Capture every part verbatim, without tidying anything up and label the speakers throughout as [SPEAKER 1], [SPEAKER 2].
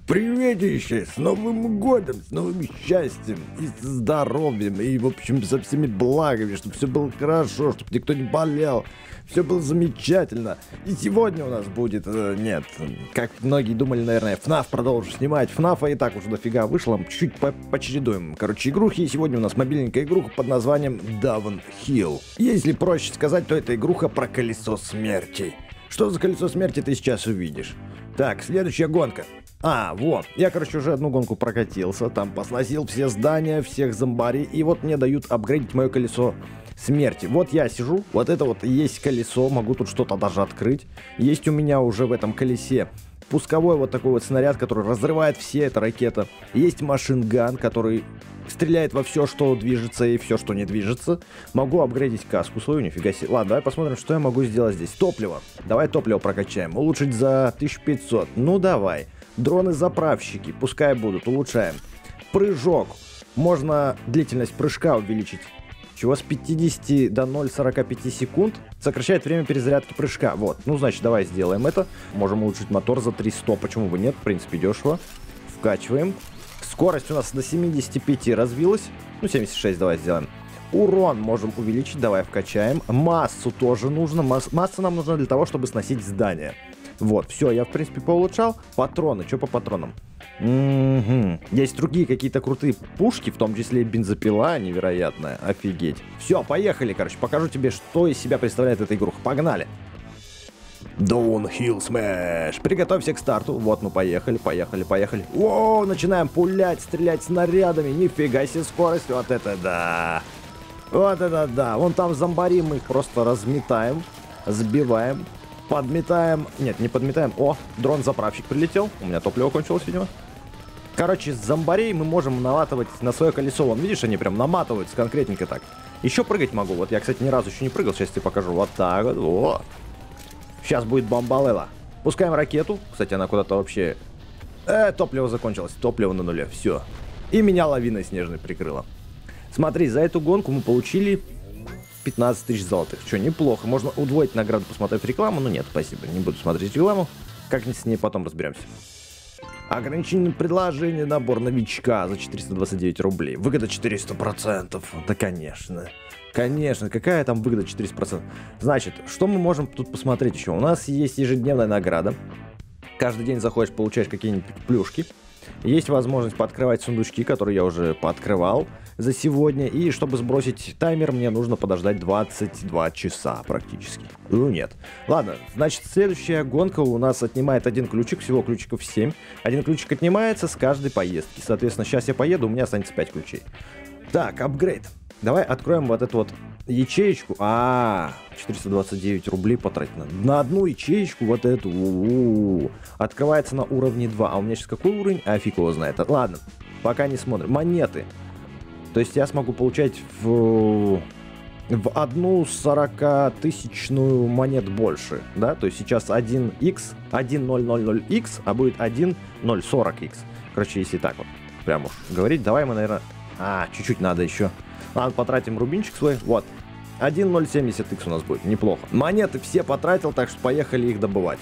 [SPEAKER 1] Приветище! С Новым годом, с новым счастьем и с здоровьем, и, в общем, со всеми благами, чтобы все было хорошо, чтобы никто не болел, все было замечательно. И сегодня у нас будет, э, нет, как многие думали, наверное, эф-наф продолжу снимать. эф-нафа и так уже дофига вышло, чуть-чуть по почередуем. Короче, игрухи, и сегодня у нас мобильненькая игруха под названием Downhill. Если проще сказать, то это игруха про колесо смерти. Что за колесо смерти, ты сейчас увидишь. Так, следующая гонка. А, вот, я, короче, уже одну гонку прокатился, там посносил все здания, всех зомбарей, и вот мне дают апгрейдить мое колесо смерти. Вот я сижу, вот это вот есть колесо, могу тут что-то даже открыть. Есть у меня уже в этом колесе пусковой вот такой вот снаряд, который разрывает все, это ракета. Есть машинган, который стреляет во все, что движется, и все, что не движется. Могу апгрейдить каску свою, нифига себе. Ладно, давай посмотрим, что я могу сделать здесь. Топливо. Давай топливо прокачаем. Улучшить за тысячу пятьсот. Ну давай. Дроны-заправщики, пускай будут, улучшаем. Прыжок. Можно длительность прыжка увеличить. Чего с пятидесяти до ноль целых сорока пяти секунд. Сокращает время перезарядки прыжка. Вот, ну значит, давай сделаем это. Можем улучшить мотор за триста, почему бы нет, в принципе, дешево. Вкачиваем. Скорость у нас до семидесяти пяти развилась. Ну, семьдесят шесть давай сделаем. Урон можем увеличить, давай вкачаем. Массу тоже нужно. Масс масса нам нужна для того, чтобы сносить здание. Вот, все, я в принципе поулучшал. Патроны, что по патронам? Угу. Есть другие какие-то крутые пушки, в том числе и бензопила невероятная. Офигеть. Все, поехали, короче, покажу тебе, что из себя представляет эта игруха. Погнали. Downhill Smash. Приготовься к старту. Вот мы поехали, поехали, поехали. Воу, начинаем пулять, стрелять снарядами. Нифига себе скорость. Вот это да. Вот это да. Вон там зомбари, мы их просто разметаем, сбиваем. Подметаем. Нет, не подметаем. О, дрон-заправщик прилетел. У меня топливо кончилось, видимо. Короче, с зомбарей мы можем наматывать на свое колесо. Вон, видишь, они прям наматываются конкретненько так. Еще прыгать могу. Вот я, кстати, ни разу еще не прыгал. Сейчас тебе покажу. Вот так вот. О. Сейчас будет бомбалела. Пускаем ракету. Кстати, она куда-то вообще... Э, топливо закончилось. Топливо на нуле. Все. И меня лавиной снежной прикрыла. Смотри, за эту гонку мы получили... пятнадцать тысяч золотых. Что, неплохо. Можно удвоить награду, посмотреть рекламу. Ну нет, спасибо. Не буду смотреть рекламу. Как-нибудь с ней потом разберемся. Ограниченное предложение, набор новичка за четыреста двадцать девять рублей. Выгода четыреста процентов. Да, конечно. Конечно. Какая там выгода четыреста процентов? Значит, что мы можем тут посмотреть еще? У нас есть ежедневная награда. Каждый день заходишь, получаешь какие-нибудь плюшки. Есть возможность пооткрывать сундучки, которые я уже пооткрывал за сегодня. И чтобы сбросить таймер, мне нужно подождать двадцать два часа практически. Ну нет. Ладно, значит, следующая гонка у нас отнимает один ключик, всего ключиков семь. Один ключик отнимается с каждой поездки. Соответственно, сейчас я поеду, у меня останется пять ключей. Так, апгрейд. Давай откроем вот эту вот ячеечку. А, четыреста двадцать девять рублей потратить надо. На одну ячеечку вот эту. У-у-у. Открывается на уровне два. А у меня сейчас какой уровень? А фиг его знает. Ладно, пока не смотрим. Монеты. То есть я смогу получать в, в одну сорокатысячную монет больше. Да, то есть сейчас один икс, один ноль ноль ноль икс, а будет один ноль сорок икс. Короче, если так вот прям уж говорить, давай мы, наверное... А, чуть-чуть надо еще. Ладно, потратим рубинчик свой. Вот. один ноль семьдесят икс у нас будет. Неплохо. Монеты все потратил, так что поехали их добывать.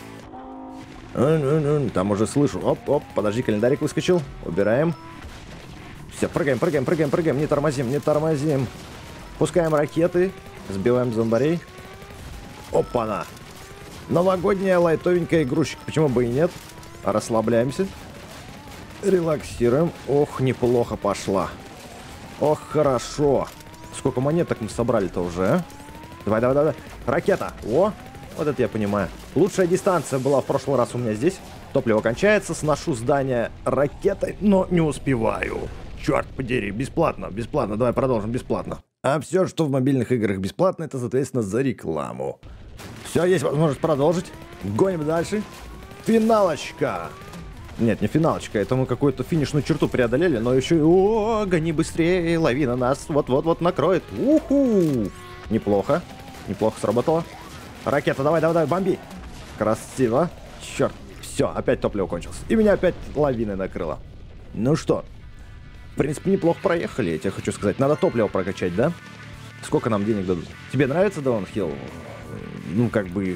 [SPEAKER 1] Там уже слышу. Оп-оп, подожди, календарик выскочил. Убираем. Все, прыгаем, прыгаем, прыгаем, прыгаем. Не тормозим, не тормозим. Пускаем ракеты. Сбиваем зомбарей. Опа-на. Новогодняя лайтовенькая игрушечка. Почему бы и нет? Расслабляемся. Релаксируем. Ох, неплохо пошла. Ох, хорошо. Сколько монеток мы собрали-то уже, а? Давай, давай, давай. Ракета. О, вот это я понимаю. Лучшая дистанция была в прошлый раз у меня здесь. Топливо кончается, сношу здание ракетой, но не успеваю. Черт подери, бесплатно, бесплатно. Давай продолжим, бесплатно. А все, что в мобильных играх бесплатно, это, соответственно, за рекламу. Все, есть возможность продолжить. Гоним дальше. Финалочка. Нет, не финалочка, это мы какую-то финишную черту преодолели, но еще и... О, гони быстрее, лавина нас вот-вот-вот накроет. Уху! Неплохо, неплохо сработало. Ракета, давай, давай, давай, бомби. Красиво. Черт, все, опять топливо кончилось. И меня опять лавиной накрыло. Ну что, в принципе, неплохо проехали, я тебе хочу сказать. Надо топливо прокачать, да? Сколько нам денег дадут? Тебе нравится Downhill? Ну, как бы...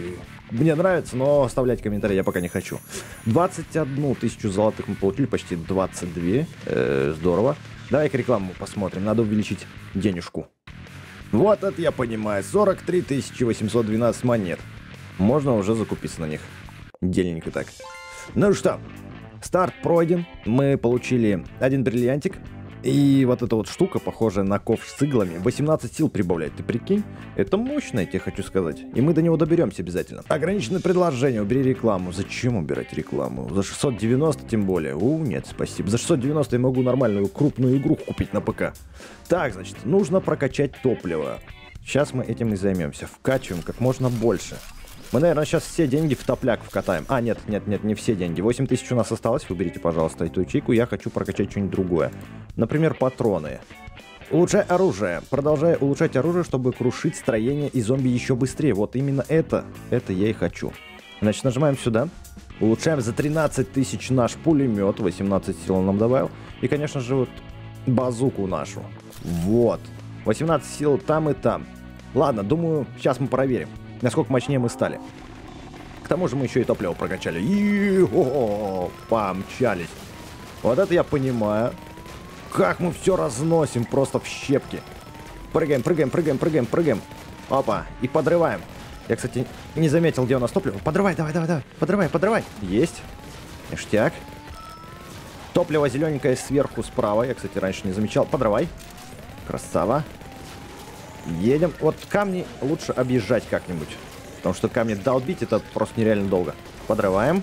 [SPEAKER 1] мне нравится, но оставлять комментарии я пока не хочу. двадцать одну тысячу золотых мы получили, почти двадцать две. Э, здорово. Давай-ка рекламу посмотрим, надо увеличить денежку. Вот это я понимаю, сорок три тысячи восемьсот двенадцать монет. Можно уже закупиться на них. Деленько так. Ну что, старт пройден. Мы получили один бриллиантик. И вот эта вот штука, похожая на ковш с иглами, восемнадцать сил прибавляет. Ты прикинь? Это мощно, я тебе хочу сказать. И мы до него доберемся обязательно. Ограниченное предложение, убери рекламу. Зачем убирать рекламу? За шестьсот девяносто тем более. У, нет, спасибо. За шестьсот девяносто я могу нормальную крупную игру купить на ПК. Так, значит, нужно прокачать топливо. Сейчас мы этим и займемся. Вкачиваем как можно больше. Мы, наверное, сейчас все деньги в топляк вкатаем. А, нет, нет, нет, не все деньги. восемь тысяч у нас осталось. Уберите, пожалуйста, эту ячейку. Я хочу прокачать что-нибудь другое. Например, патроны. Улучшай оружие. Продолжай улучшать оружие, чтобы крушить строение и зомби еще быстрее. Вот именно это, это я и хочу. Значит, нажимаем сюда. Улучшаем за тринадцать тысяч наш пулемет. восемнадцать сил он нам добавил. И, конечно же, вот базуку нашу. Вот. восемнадцать сил там и там. Ладно, думаю, сейчас мы проверим, насколько мощнее мы стали. К тому же мы еще и топливо прокачали. И-о-о-о, помчались. Вот это я понимаю. Как мы все разносим просто в щепки. Прыгаем, прыгаем, прыгаем, прыгаем, прыгаем. Опа, и подрываем. Я, кстати, не заметил, где у нас топливо. Подрывай, давай, давай, давай. Подрывай, подрывай. Есть. Ништяк. Топливо зелененькое сверху справа. Я, кстати, раньше не замечал. Подрывай. Красава. Едем. Вот камни лучше объезжать как-нибудь. Потому что камни долбить это просто нереально долго. Подрываем.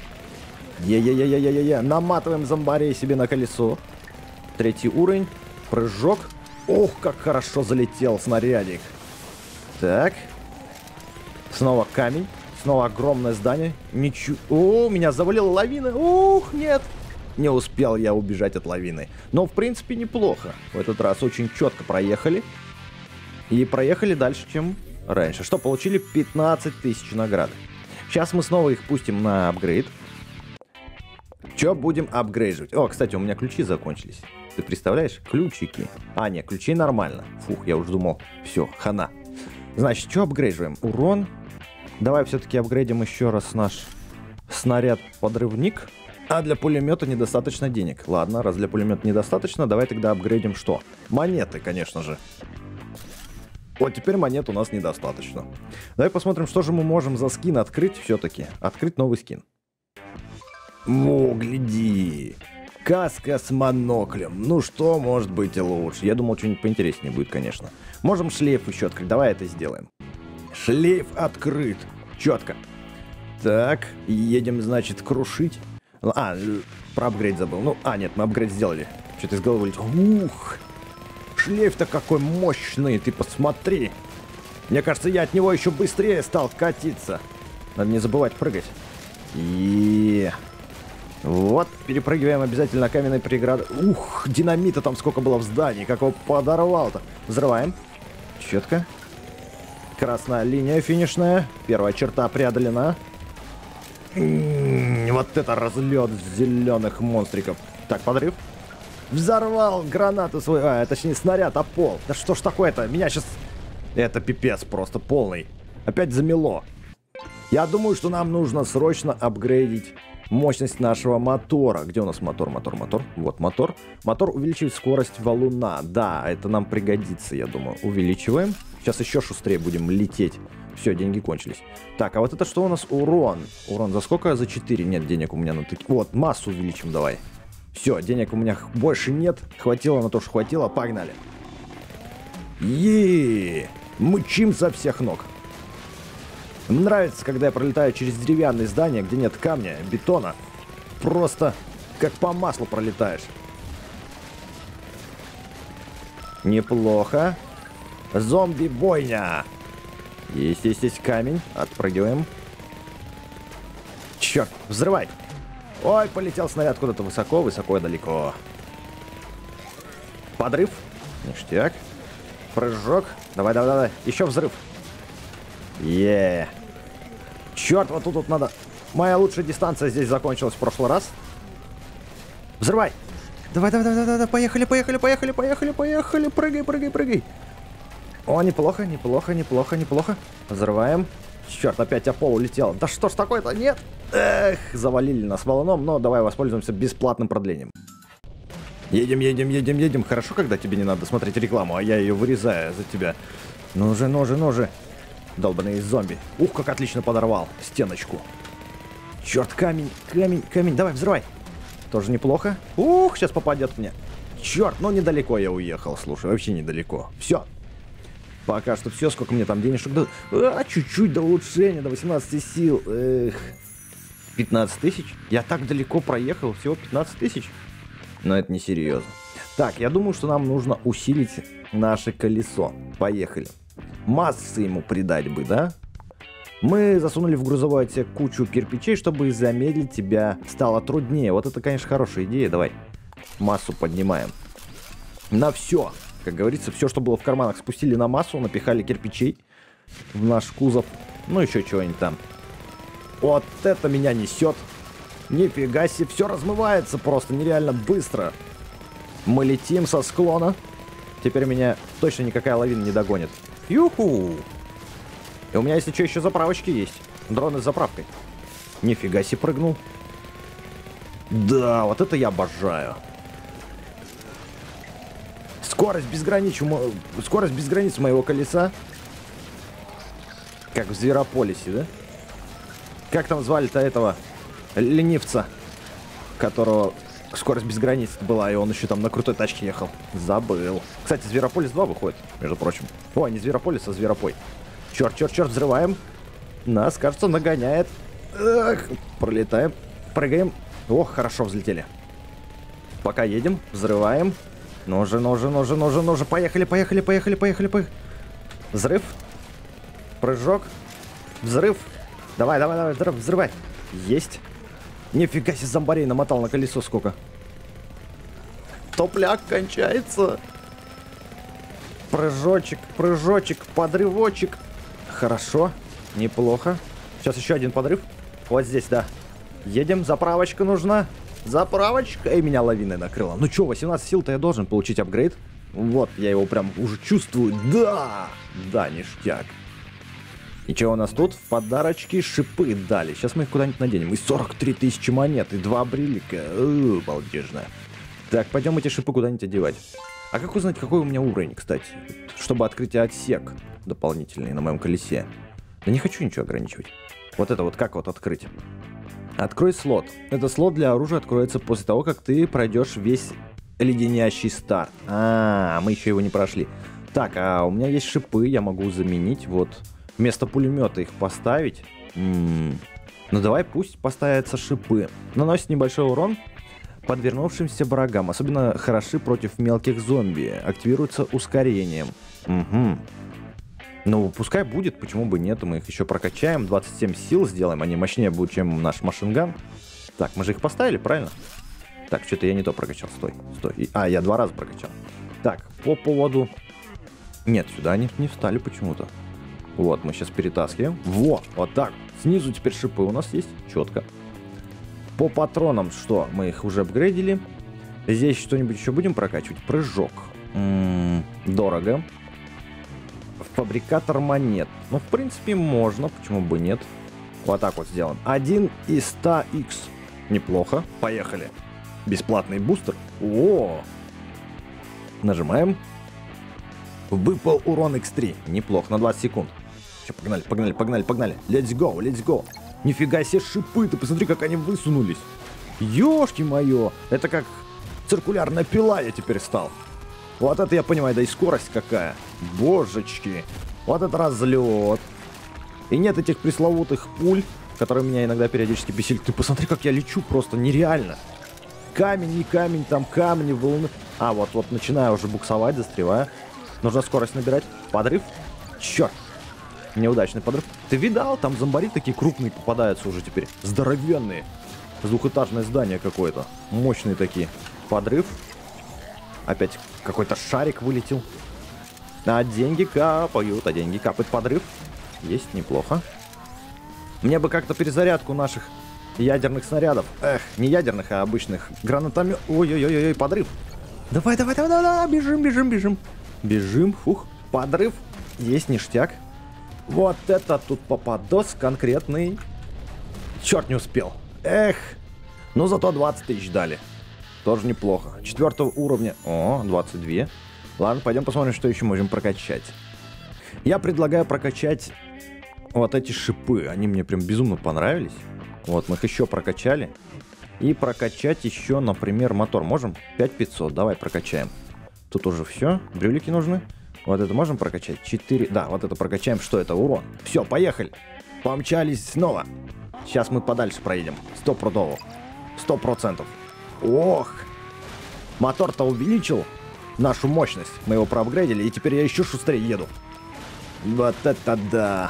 [SPEAKER 1] Е-е-е-е-е-е. Наматываем зомбарей себе на колесо. Третий уровень. Прыжок. Ох, как хорошо залетел снарядик. Так. Снова камень. Снова огромное здание. Ничего. О, меня завалила лавина. Ух, нет. Не успел я убежать от лавины. Но, в принципе, неплохо. В этот раз очень четко проехали. И проехали дальше, чем раньше. Что, получили пятнадцать тысяч наград. Сейчас мы снова их пустим на апгрейд. Че будем апгрейдировать? О, кстати, у меня ключи закончились. Ты представляешь? Ключики. А, нет, ключей нормально. Фух, я уже думал, все, хана. Значит, что апгрейдируем? Урон. Давай все-таки апгрейдим еще раз наш снаряд-подрывник. А для пулемета недостаточно денег. Ладно, раз для пулемета недостаточно, давай тогда апгрейдим что? Монеты, конечно же. Вот теперь монет у нас недостаточно. Давай посмотрим, что же мы можем за скин открыть все-таки. Открыть новый скин. О, гляди. Каска с моноклем. Ну что может быть лучше? Я думал, что-нибудь поинтереснее будет, конечно. Можем шлейф еще открыть. Давай это сделаем. Шлейф открыт. Четко. Так, едем, значит, крушить. А, про апгрейд забыл. Ну, а, нет, мы апгрейд сделали. Что-то из головы вылетело. Ух! Шлейф-то какой мощный, ты посмотри. Мне кажется, я от него еще быстрее стал катиться. Надо не забывать прыгать. И вот, перепрыгиваем обязательно на каменной преграды. Ух, динамита там сколько было в здании, как его подорвал-то. Взрываем. Четко. Красная линия финишная. Первая черта преодолена. М-м-м, вот это разлет зеленых монстриков. Так, подрыв. Взорвал гранату свою. А, точнее, снаряд о пол. Да что ж такое-то? Меня сейчас... Это пипец просто полный. Опять замело. Я думаю, что нам нужно срочно апгрейдить мощность нашего мотора. Где у нас мотор, мотор, мотор? Вот мотор. Мотор увеличивает скорость валуна. Да, это нам пригодится, я думаю. Увеличиваем. Сейчас еще шустрее будем лететь. Все, деньги кончились. Так, а вот это что у нас? Урон. Урон за сколько? За четыре. Нет денег у меня на такие. Вот, массу увеличим давай. Все, денег у меня больше нет. Хватило на то, что хватило. Погнали. Еее. Мчим со всех ног. Нравится, когда я пролетаю через деревянные здания, где нет камня, бетона. Просто как по маслу пролетаешь. Неплохо. Зомби-бойня. Есть, есть, есть камень. Отпрыгиваем. Черт, взрывай. Ой, полетел снаряд куда-то высоко, высоко и далеко. Подрыв. Ништяк. Прыжок. Давай, давай, давай. Еще взрыв. Еее. Черт, вот тут вот надо... Моя лучшая дистанция здесь закончилась в прошлый раз. Взрывай. Давай, давай, давай, давай, поехали, поехали, поехали, поехали, поехали. Прыгай, прыгай, прыгай. О, неплохо, неплохо, неплохо, неплохо. Взрываем. Черт, опять о пол улетел. Да что ж такое-то? Нет! Эх, завалили нас валуном, но давай воспользуемся бесплатным продлением. Едем, едем, едем, едем. Хорошо, когда тебе не надо смотреть рекламу, а я ее вырезаю за тебя. Ну же, ну же, ну же. Долбаные зомби. Ух, как отлично подорвал стеночку. Черт, камень, камень, камень. Давай, взрывай. Тоже неплохо. Ух, сейчас попадет мне. Черт, ну недалеко я уехал, слушай, вообще недалеко. Все. Пока что все, сколько мне там денежек дают. А, чуть-чуть до улучшения, до восемнадцати сил. Эх. пятнадцать тысяч? Я так далеко проехал, всего пятнадцать тысяч. Но это не серьезно. Так, я думаю, что нам нужно усилить наше колесо. Поехали. Массы ему придать бы, да? Мы засунули в грузовой отсек кучу кирпичей, чтобы замедлить тебя стало труднее. Вот это, конечно, хорошая идея. Давай массу поднимаем. На все. Как говорится, все, что было в карманах, спустили на массу, напихали кирпичей в наш кузов. Ну, еще чего-нибудь там. Вот это меня несет. Нифига себе, все размывается просто нереально быстро. Мы летим со склона. Теперь меня точно никакая лавина не догонит. Юху! И у меня, если что, еще заправочки есть. Дроны с заправкой. Нифига себе прыгнул. Да, вот это я обожаю. Скорость без границ, скорость без границ моего колеса. Как в Зверополисе, да? Как там звали-то этого ленивца, которого скорость без границ была, и он еще там на крутой тачке ехал. Забыл. Кстати, Зверополис два выходит, между прочим. Ой, не Зверополис, а Зверопой. Черт, черт, черт, взрываем. Нас, кажется, нагоняет. Эх, пролетаем, прыгаем. Ох, хорошо взлетели. Пока едем, взрываем. Ножи, ножи, ножи, ножи, ножи. Поехали, поехали, поехали, поехали, поехали. Взрыв. Прыжок. Взрыв. Давай, давай, давай, взрыв, взрывай. Есть. Нифига себе, зомбарей намотал на колесо сколько. Топляк кончается. Прыжочек, прыжочек, подрывочек. Хорошо, неплохо. Сейчас еще один подрыв. Вот здесь, да. Едем, заправочка нужна. Заправочка. И меня лавиной накрыла. Ну что, восемнадцать сил-то я должен получить апгрейд. Вот, я его прям уже чувствую. Да! Да, ништяк. И что у нас тут? В подарочки шипы дали. Сейчас мы их куда-нибудь наденем. И сорок три тысячи монет, и два брилика. Ууу, балдежно. Так, пойдем эти шипы куда-нибудь одевать. А как узнать, какой у меня уровень, кстати? Чтобы открыть отсек дополнительный на моем колесе. Да не хочу ничего ограничивать. Вот это вот как вот открыть? Открой слот. Это слот для оружия откроется после того, как ты пройдешь весь леденящий старт. А, мы еще его не прошли. Так, а у меня есть шипы, я могу заменить. Вот вместо пулемета их поставить. М-м-м. Ну давай пусть поставятся шипы. Наносит небольшой урон подвернувшимся врагам. Особенно хороши против мелких зомби. Активируется ускорением. Угу. Ну, пускай будет, почему бы нет. Мы их еще прокачаем. двадцать семь сил сделаем. Они мощнее будут, чем наш машинган. Так, мы же их поставили, правильно? Так, что-то я не то прокачал. Стой, стой. А, я два раза прокачал. Так, по поводу... Нет, сюда они не встали почему-то. Вот, мы сейчас перетаскиваем. Во, вот так. Снизу теперь шипы у нас есть. Четко. По патронам что? Мы их уже апгрейдили. Здесь что-нибудь еще будем прокачивать? Прыжок. М-м, дорого. Фабрикатор монет. Ну, в принципе, можно. Почему бы нет? Вот так вот сделаем. один из ста икс. Неплохо. Поехали. Бесплатный бустер. О! Нажимаем. Выпал урон икс три. Неплохо. На двадцать секунд. Все, погнали, погнали, погнали, погнали. Let's go, let's go. Нифига себе шипы. Ты посмотри, как они высунулись. Ёшки моё. Это как циркулярная пила я теперь стал. Вот это я понимаю, да и скорость какая. Божечки. Вот это разлет. И нет этих пресловутых пуль, которые меня иногда периодически бесили. Ты посмотри, как я лечу, просто нереально. Камень, не камень, там камни, волны. А, вот, вот начинаю уже буксовать, застреваю. Нужно скорость набирать. Подрыв. Черт. Неудачный подрыв. Ты видал? Там зомбари такие крупные попадаются уже теперь. Здоровенные. Двухэтажное здание какое-то. Мощные такие. Подрыв. Опять какой-то шарик вылетел. А деньги капают, а деньги капают. Подрыв. Есть, неплохо. Мне бы как-то перезарядку наших ядерных снарядов. Эх, не ядерных, а обычных. Гранатомет. Ой-ой-ой-ой, подрыв. Давай, давай, давай, давай, бежим, бежим, бежим. Бежим, фух. Подрыв. Есть, ништяк. Вот это тут попадос конкретный. Черт, не успел. Эх. Ну зато двадцать тысяч дали. Тоже неплохо. Четвертого уровня. О, двадцать два. Ладно, пойдем посмотрим, что еще можем прокачать. Я предлагаю прокачать вот эти шипы. Они мне прям безумно понравились. Вот, мы их еще прокачали. И прокачать еще, например, мотор. Можем? пять тысяч пятьсот. Давай прокачаем. Тут уже все. Брюлики нужны. Вот это можем прокачать? четыре. Да, вот это прокачаем. Что это? Урон. Все, поехали. Помчались снова. Сейчас мы подальше проедем. Сто процентов. Сто процентов. Ох. Мотор-то увеличил нашу мощность. Мы его проапгрейдили, и теперь я еще шустрее еду. Вот это да.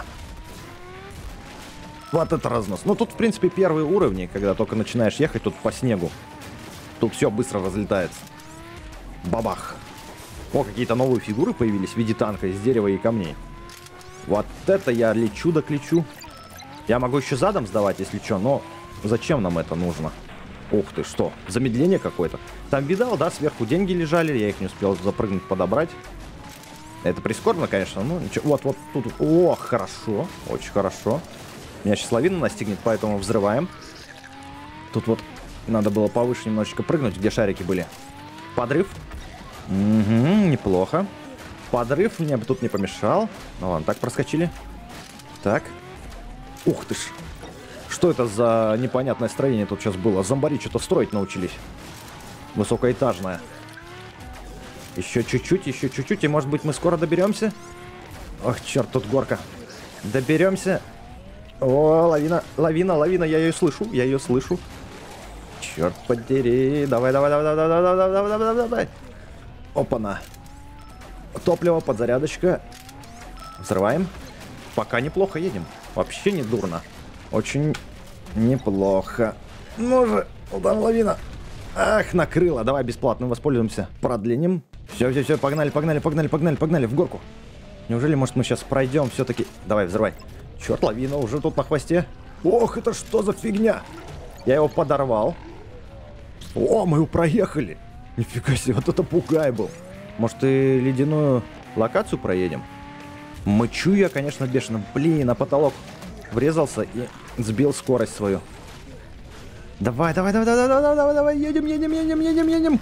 [SPEAKER 1] Вот это разнос. Ну, тут, в принципе, первые уровни, когда только начинаешь ехать тут по снегу. Тут все быстро разлетается. Бабах. О, какие-то новые фигуры появились в виде танка из дерева и камней. Вот это я лечу да клечу. Я могу еще задом сдавать, если что, но зачем нам это нужно? Ух ты, что? Замедление какое-то. Там видал, да, сверху деньги лежали, я их не успел запрыгнуть, подобрать. Это прискорбно, конечно, ну ничего. Вот, вот тут. О, хорошо, очень хорошо. Меня сейчас лавина настигнет, поэтому взрываем. Тут вот надо было повыше немножечко прыгнуть, где шарики были. Подрыв. Угу, неплохо. Подрыв мне бы тут не помешал. Ну ладно, так проскочили. Так. Ух ты ж. Что это за непонятное строение тут сейчас было? Зомбари что-то строить научились. Высокоэтажное. Еще чуть-чуть, еще чуть-чуть, и может быть мы скоро доберемся? Ох, черт, тут горка. Доберемся. О, лавина, лавина, лавина, я ее слышу, я ее слышу. Черт подери. Давай, давай, давай, давай, давай, давай, давай, давай, давай, давай. Опа-на. Топливо, подзарядочка. Взрываем. Пока неплохо едем. Вообще не дурно. Очень неплохо. Ну же, удар лавина. Ах, накрыло. Давай бесплатно воспользуемся продлением. Все, все, все, погнали, погнали, погнали, погнали, погнали в горку. Неужели, может, мы сейчас пройдем все-таки? Давай, взрывай. Черт, лавина уже тут на хвосте. Ох, это что за фигня? Я его подорвал. О, мы его проехали. Нифига себе, вот это пугай был. Может, и ледяную локацию проедем? Мычу я, конечно, бешено. Блин, на потолок врезался и сбил скорость свою. Давай, давай, давай, давай, давай, давай, давай, едем, едем, едем, едем, едем.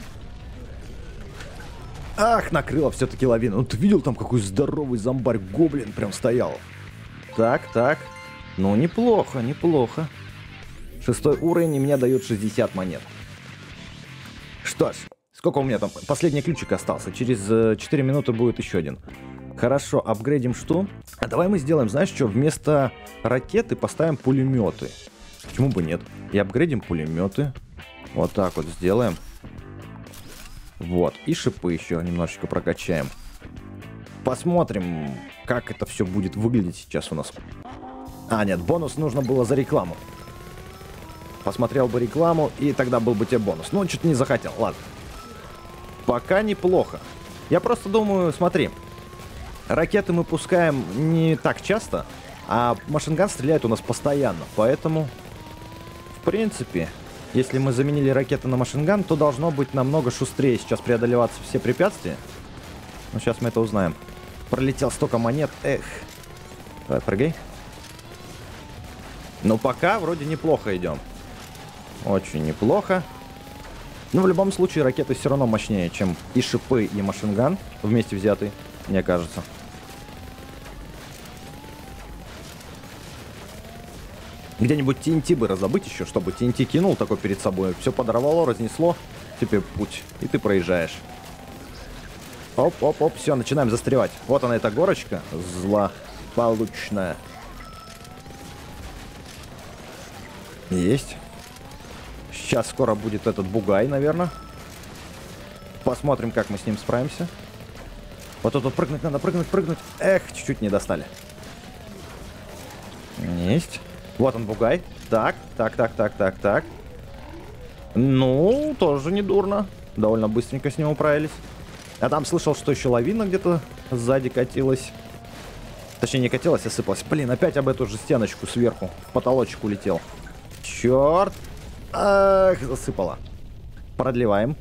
[SPEAKER 1] Ах, накрыло все-таки лавина. Ну ты видел там, какой здоровый зомбарь-гоблин прям стоял? Так, так. Ну, неплохо, неплохо. Шестой уровень, и мне дают шестьдесят монет. Что ж, сколько у меня там? Последний ключик остался. Через э, четыре минуты будет еще один. Хорошо, апгрейдим что? А давай мы сделаем, знаешь что? Вместо ракеты поставим пулеметы. Почему бы нет? И апгрейдим пулеметы. Вот так вот сделаем. Вот. И шипы еще немножечко прокачаем. Посмотрим, как это все будет выглядеть сейчас у нас. А, нет, бонус нужно было за рекламу. Посмотрел бы рекламу, и тогда был бы тебе бонус. Ну, что-то не захотел, ладно. Пока неплохо. Я просто думаю, смотри. Ракеты мы пускаем не так часто, а машинган стреляет у нас постоянно. Поэтому, в принципе, если мы заменили ракеты на машинган, то должно быть намного шустрее сейчас преодолеваться все препятствия. Ну, сейчас мы это узнаем. Пролетел столько монет, эх. Давай, прыгай. Ну, пока вроде неплохо идем. Очень неплохо. Но в любом случае ракеты все равно мощнее, чем и шипы, и машинган вместе взятые, мне кажется. Где-нибудь ти эн ти бы разобыть еще, чтобы ти эн ти кинул такой перед собой. Все подорвало, разнесло. Теперь путь. И ты проезжаешь. Оп-оп-оп, все, начинаем застревать. Вот она, эта горочка злополучная. Есть. Сейчас скоро будет этот бугай, наверное. Посмотрим, как мы с ним справимся. Вот тут вот прыгнуть надо, прыгнуть, прыгнуть. Эх, чуть-чуть не достали. Есть. Вот он, бугай. Так, так, так, так, так, так. Ну, тоже не дурно. Довольно быстренько с ним управились. Я там слышал, что еще лавина где-то сзади катилась. Точнее, не катилась, а сыпалась. Блин, опять об эту же стеночку сверху. В потолочек улетел. Черт. Ах, засыпало. Продлеваем.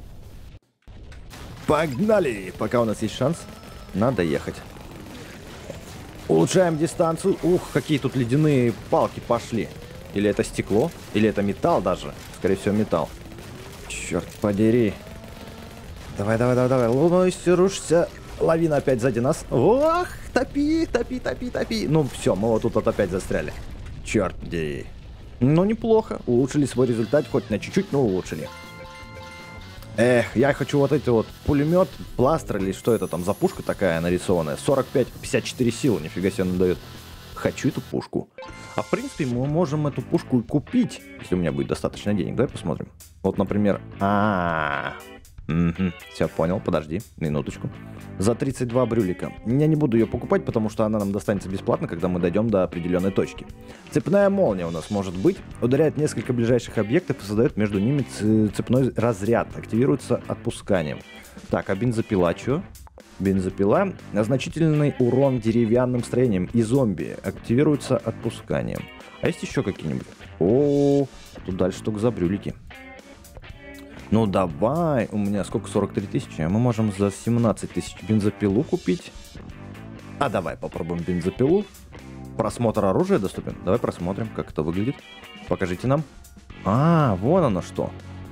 [SPEAKER 1] Погнали! Пока у нас есть шанс, надо ехать. Улучшаем дистанцию. Ух, какие тут ледяные палки пошли. Или это стекло, или это металл даже. Скорее всего, металл. Черт подери. Давай, давай, давай, давай. Лунойся, рушься. Лавина опять сзади нас. Ох, топи, топи, топи, топи. Ну все, мы вот тут вот опять застряли. Черт подери. Ну неплохо. Улучшили свой результат, хоть на чуть-чуть, но улучшили. Эх, я хочу вот эти вот пулемет, пластер или что это там за пушка такая нарисованная. сорок пять пятьдесят четыре силы, нифига себе она дает. Хочу эту пушку. А в принципе мы можем эту пушку и купить, если у меня будет достаточно денег. Давай посмотрим. Вот, например, а, угу. Все, понял, подожди, минуточку. За тридцать два брюлика. Я не буду ее покупать, потому что она нам достанется бесплатно, когда мы дойдем до определенной точки. Цепная молния у нас может быть. Ударяет несколько ближайших объектов и создает между ними цепной разряд. Активируется отпусканием. Так, а бензопила что? Бензопила. Значительный урон деревянным строением и зомби. Активируется отпусканием. А есть еще какие-нибудь? О, тут дальше только за брюлики. Ну давай, у меня сколько, сорок три тысячи, мы можем за семнадцать тысяч бензопилу купить. А давай попробуем бензопилу. Просмотр оружия доступен. Давай просмотрим, как это выглядит. Покажите нам. А, вон оно что.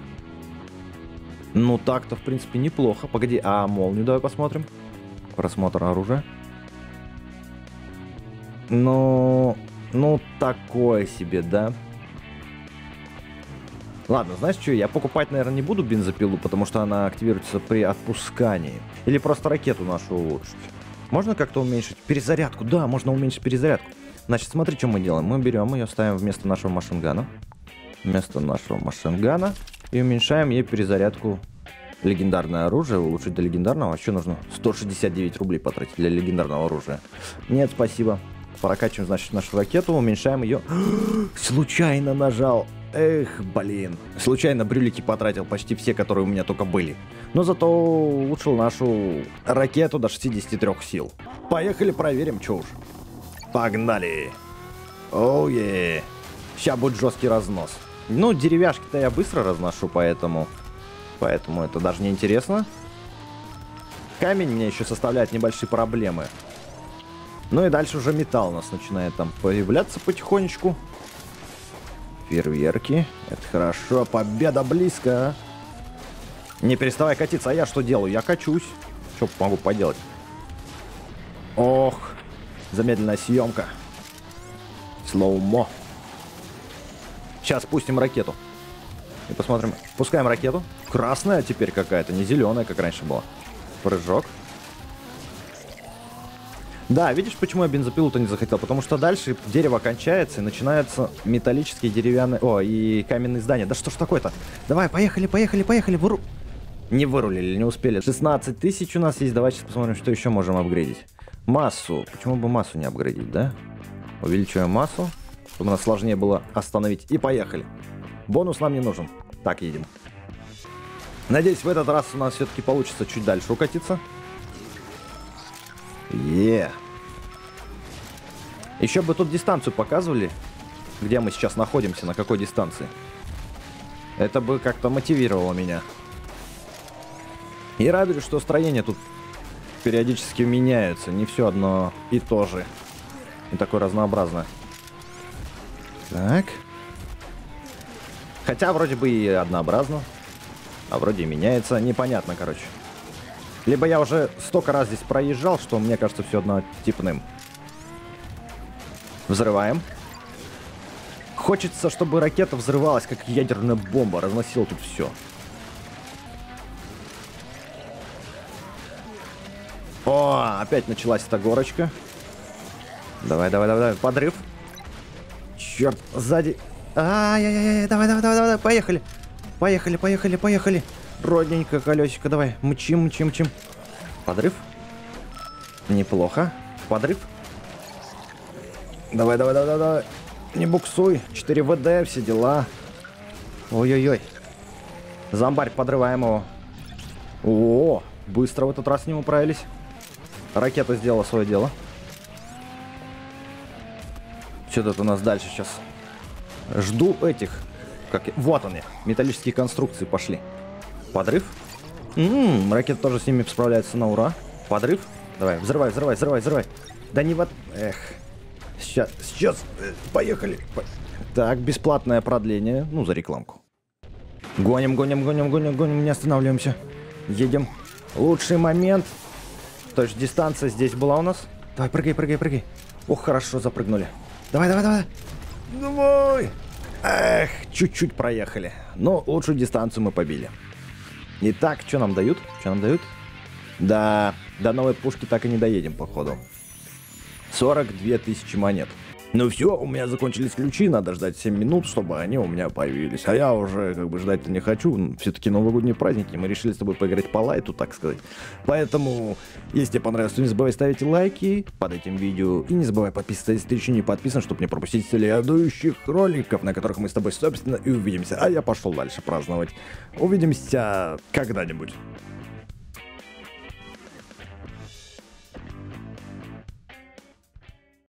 [SPEAKER 1] Ну так-то, в принципе, неплохо. Погоди, а молнию давай посмотрим. Просмотр оружия. Ну, ну такое себе, да? Ладно, знаешь что, я покупать, наверное, не буду бензопилу, потому что она активируется при отпускании. Или просто ракету нашу улучшить. Можно как-то уменьшить перезарядку? Да, можно уменьшить перезарядку. Значит, смотри, что мы делаем. Мы берем ее, ставим вместо нашего машингана. Вместо нашего машингана. И уменьшаем ей перезарядку. Легендарное оружие, улучшить до легендарного. А что нужно? сто шестьдесят девять рублей потратить для легендарного оружия. Нет, спасибо. Прокачиваем, значит, нашу ракету, уменьшаем ее. Случайно нажал. Эх, блин. Случайно брюлики потратил почти все, которые у меня только были. Но зато улучшил нашу ракету до шестидесяти трёх сил. Поехали проверим, чё уж. Погнали. Оу-е. Сейчас будет жесткий разнос. Ну, деревяшки-то я быстро разношу, поэтому... Поэтому это даже не интересно. Камень мне еще составляет небольшие проблемы. Ну и дальше уже металл у нас начинает там появляться потихонечку. Фейерверки. Это хорошо. Победа близко. Не переставай катиться. А я что делаю? Я качусь. Что могу поделать? Ох. Замедленная съемка. Слоумо. Сейчас пустим ракету. И посмотрим. Пускаем ракету. Красная теперь какая-то. Не зеленая, как раньше была. Прыжок. Да, видишь, почему я бензопилу-то не захотел? Потому что дальше дерево кончается и начинаются металлические деревянные... О, и каменные здания. Да что ж такое-то? Давай, поехали, поехали, поехали. Выру... Не вырулили, не успели. шестнадцать тысяч у нас есть. Давай сейчас посмотрим, что еще можем апгрейдить. Массу. Почему бы массу не апгрейдить, да? Увеличиваем массу, чтобы нас сложнее было остановить. И поехали. Бонус нам не нужен. Так, едем. Надеюсь, в этот раз у нас все-таки получится чуть дальше укатиться. Е. Еще бы тут дистанцию показывали, где мы сейчас находимся, на какой дистанции. Это бы как-то мотивировало меня. И радует, что строения тут периодически меняются. Не все одно и то же. И такое разнообразное. Так. Хотя вроде бы и однообразно. А вроде и меняется. Непонятно, короче. Либо я уже столько раз здесь проезжал, что мне кажется все однотипным. Взрываем. Хочется, чтобы ракета взрывалась, как ядерная бомба. Разносила тут все. О, опять началась эта горочка. Давай, давай, давай, давай. Подрыв. Черт, сзади. Ай-яй-яй, давай, давай, давай, давай, поехали. Поехали, поехали, поехали. Родненько, колесико, давай. Мчим, мчим, мчим. Подрыв. Неплохо. Подрыв. Давай, давай, давай, давай. Не буксуй. четыре вэ дэ, все дела. Ой-ой-ой. Зомбарь, подрываем его. О, быстро в этот раз с ним управились. Ракета сделала свое дело. Что тут у нас дальше сейчас? Жду этих. Как... Вот они. Металлические конструкции пошли. Подрыв. М-м, ракета тоже с ними справляется на ура. Подрыв. Давай, взрывай, взрывай, взрывай, взрывай. Да не вот... Эх. Сейчас, сейчас, э, поехали. По... Так, бесплатное продление. Ну, за рекламку. Гоним, гоним, гоним, гоним, гоним, не останавливаемся. Едем. Лучший момент. То есть дистанция здесь была у нас. Давай, прыгай, прыгай, прыгай. Ох, хорошо, запрыгнули. Давай, давай, давай. Давай. Эх, чуть-чуть проехали. Но лучшую дистанцию мы побили. Итак, что нам дают? Что нам дают? Да, до новой пушки так и не доедем, походу. сорок две тысячи монет. Ну все, у меня закончились ключи, надо ждать семь минут, чтобы они у меня появились. А я уже как бы ждать-то не хочу, все-таки новогодние праздники, мы решили с тобой поиграть по лайту, так сказать. Поэтому, если тебе понравилось, то не забывай ставить лайки под этим видео. И не забывай подписываться, если ты еще не подписан, чтобы не пропустить следующих роликов, на которых мы с тобой, собственно, и увидимся. А я пошел дальше праздновать. Увидимся когда-нибудь.